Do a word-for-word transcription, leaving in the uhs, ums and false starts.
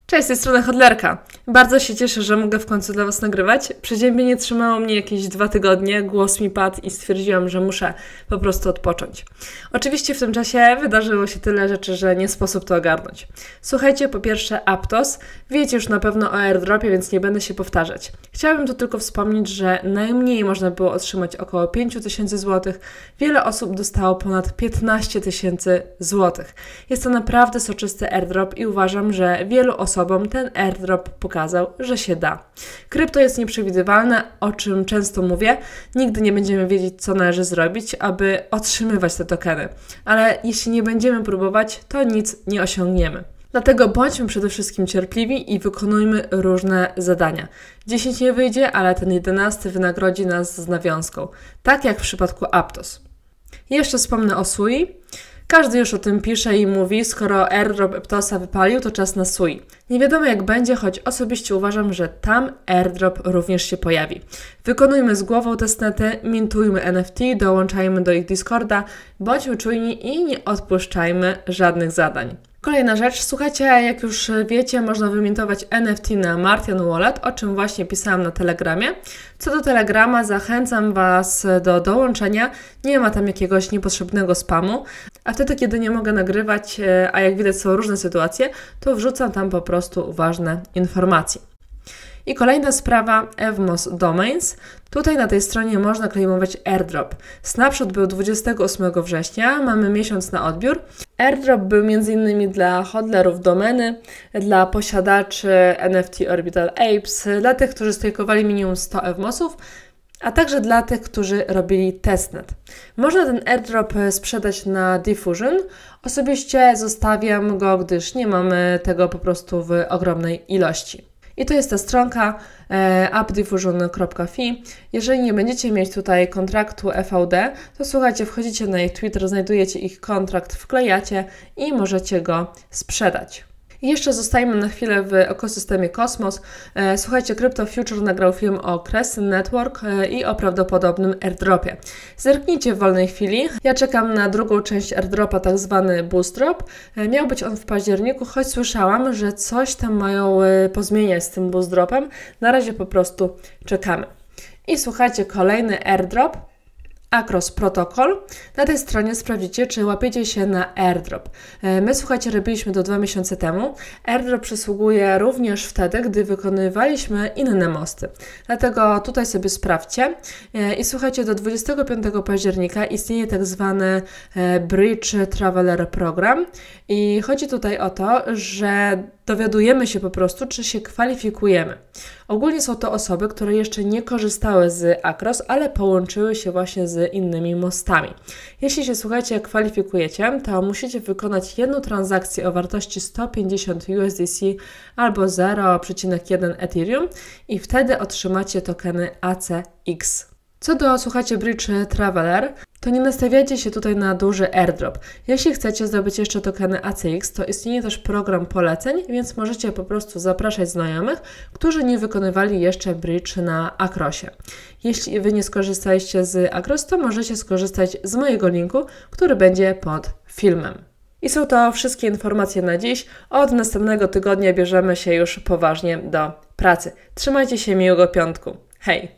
Cześć, z tej strony Hodlerka. Bardzo się cieszę, że mogę w końcu dla Was nagrywać. Przeziębienie trzymało mnie jakieś dwa tygodnie, głos mi padł i stwierdziłam, że muszę po prostu odpocząć. Oczywiście w tym czasie wydarzyło się tyle rzeczy, że nie sposób to ogarnąć. Słuchajcie, po pierwsze Aptos. Wiecie już na pewno o airdropie, więc nie będę się powtarzać. Chciałabym tu tylko wspomnieć, że najmniej można było otrzymać około pięć tysięcy złotych. Wiele osób dostało ponad piętnaście tysięcy złotych. Jest to naprawdę soczysty airdrop i uważam, że wielu osobom ten airdrop pokazał, że się da. Krypto jest nieprzewidywalne, o czym często mówię. Nigdy nie będziemy wiedzieć, co należy zrobić, aby otrzymywać te tokeny. Ale jeśli nie będziemy próbować, to nic nie osiągniemy. Dlatego bądźmy przede wszystkim cierpliwi i wykonujmy różne zadania. dziesięć nie wyjdzie, ale ten jedenasty wynagrodzi nas z nawiązką. Tak jak w przypadku Aptos. Jeszcze wspomnę o Sui. Każdy już o tym pisze i mówi, skoro airdrop Aptosa wypalił, to czas na Sui. Nie wiadomo jak będzie, choć osobiście uważam, że tam airdrop również się pojawi. Wykonujmy z głową testnety, mintujmy N F T, dołączajmy do ich Discorda, bądźmy czujni i nie odpuszczajmy żadnych zadań. Kolejna rzecz, słuchajcie, jak już wiecie, można wymintować N F T na Martian Wallet, o czym właśnie pisałam na Telegramie. Co do Telegrama, zachęcam Was do dołączenia, nie ma tam jakiegoś niepotrzebnego spamu, a wtedy, kiedy nie mogę nagrywać, a jak widać są różne sytuacje, to wrzucam tam po prostu ważne informacje. I kolejna sprawa, Evmos Domains. Tutaj na tej stronie można klejmować airdrop. Snapshot był dwudziestego ósmego września, mamy miesiąc na odbiór. Airdrop był między innymi dla hodlerów domeny, dla posiadaczy N F T Orbital Apes, dla tych, którzy stakowali minimum sto Evmosów, a także dla tych, którzy robili testnet. Można ten airdrop sprzedać na Diffusion. Osobiście zostawiam go, gdyż nie mamy tego po prostu w ogromnej ilości. I to jest ta stronka e, app diffusion kropka f i. Jeżeli nie będziecie mieć tutaj kontraktu E V D, to słuchajcie, wchodzicie na ich Twitter, znajdujecie ich kontrakt, wklejacie i możecie go sprzedać. I jeszcze zostajmy na chwilę w ekosystemie Kosmos. E, słuchajcie, Crypto Future nagrał film o Crescent Network e, i o prawdopodobnym airdropie. Zerknijcie w wolnej chwili. Ja czekam na drugą część airdropa, tak zwany Boost Drop. E, miał być on w październiku, choć słyszałam, że coś tam mają e, pozmieniać z tym Boost Dropem. Na razie po prostu czekamy. I słuchajcie, kolejny airdrop. Across Protocol. Na tej stronie sprawdzicie, czy łapiecie się na airdrop. My, słuchajcie, robiliśmy to dwa miesiące temu. Airdrop przysługuje również wtedy, gdy wykonywaliśmy inne mosty. Dlatego tutaj sobie sprawdźcie. I słuchajcie, do dwudziestego piątego października istnieje tak zwany Bridge Traveler Program. I chodzi tutaj o to, że dowiadujemy się po prostu, czy się kwalifikujemy. Ogólnie są to osoby, które jeszcze nie korzystały z Across, ale połączyły się właśnie z innymi mostami. Jeśli się, słuchajcie, kwalifikujecie, to musicie wykonać jedną transakcję o wartości sto pięćdziesiąt U S D C albo zero przecinek jeden Ethereum i wtedy otrzymacie tokeny A C X. Co do, słuchajcie, Bridge Traveler, to nie nastawiajcie się tutaj na duży airdrop. Jeśli chcecie zdobyć jeszcze tokeny A C X, to istnieje też program poleceń, więc możecie po prostu zapraszać znajomych, którzy nie wykonywali jeszcze Bridge na Acrossie. Jeśli Wy nie skorzystaliście z Across, to możecie skorzystać z mojego linku, który będzie pod filmem. I są to wszystkie informacje na dziś. Od następnego tygodnia bierzemy się już poważnie do pracy. Trzymajcie się, miłego piątku. Hej!